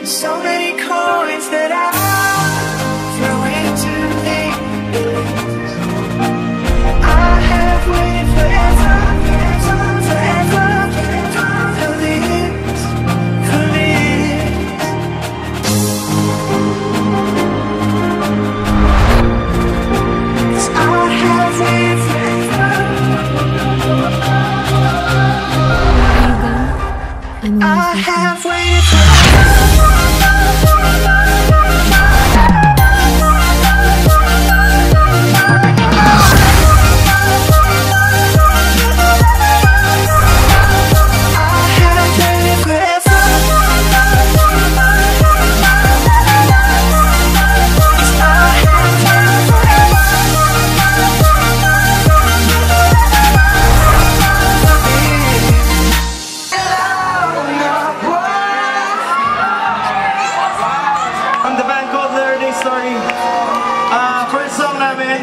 So many coins that I throw into things. I have waited forever, forever for this, for this. Cause I have waited forever. I have waited forever. First song namin.